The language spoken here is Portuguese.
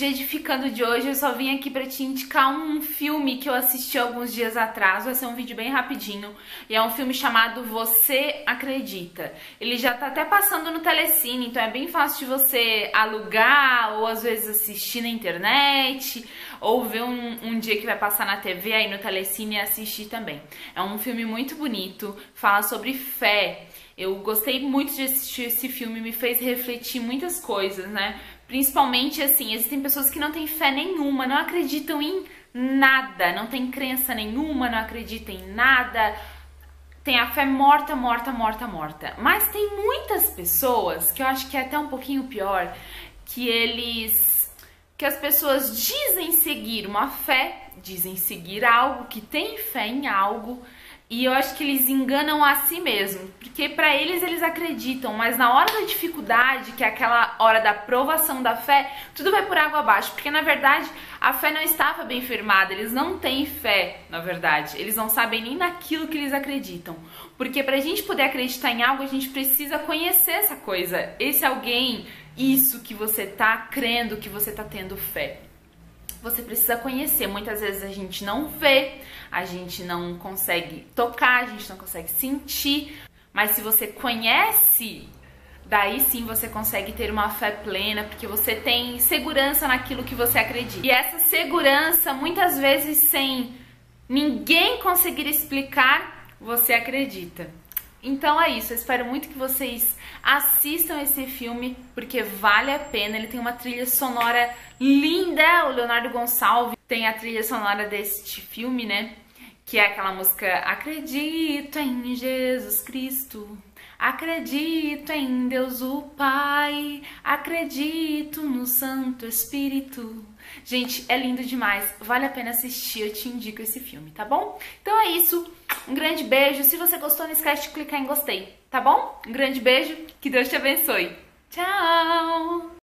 de Edificando de hoje. Eu só vim aqui pra te indicar um filme que eu assisti alguns dias atrás. Vai ser um vídeo bem rapidinho. E é um filme chamado Você Acredita. Ele já tá até passando no Telecine, então é bem fácil de você alugar ou às vezes assistir na internet ou ver um dia que vai passar na TV aí no Telecine e assistir também. É um filme muito bonito, fala sobre fé. Eu gostei muito de assistir esse filme, me fez refletir muitas coisas, né? Principalmente, assim, existem pessoas que não têm fé nenhuma, não acreditam em nada, não tem crença nenhuma, não acreditam em nada, tem a fé morta, morta, morta, morta. Mas tem muitas pessoas, que eu acho que é até um pouquinho pior, que as pessoas dizem seguir uma fé, dizem seguir algo, que tem fé em algo, e eu acho que eles enganam a si mesmos, porque pra eles acreditam, mas na hora da dificuldade, que é aquela hora da provação da fé, tudo vai por água abaixo, porque na verdade a fé não estava bem firmada, eles não têm fé, na verdade, eles não sabem nem naquilo que eles acreditam, porque pra gente poder acreditar em algo, a gente precisa conhecer essa coisa, esse alguém, isso que você tá crendo, que você tá tendo fé. Você precisa conhecer, muitas vezes a gente não vê, a gente não consegue tocar, a gente não consegue sentir, mas se você conhece, daí sim você consegue ter uma fé plena, porque você tem segurança naquilo que você acredita. E essa segurança, muitas vezes sem ninguém conseguir explicar, você acredita. Então é isso, eu espero muito que vocês assistam esse filme, porque vale a pena, ele tem uma trilha sonora linda, o Leonardo Gonçalves tem a trilha sonora deste filme, né, que é aquela música Acredito em Jesus Cristo, acredito em Deus o Pai, acredito no Santo Espírito. Gente, é lindo demais, vale a pena assistir, eu te indico esse filme, tá bom? Então é isso, um grande beijo, se você gostou não esquece de clicar em gostei, tá bom? Um grande beijo, que Deus te abençoe. Tchau!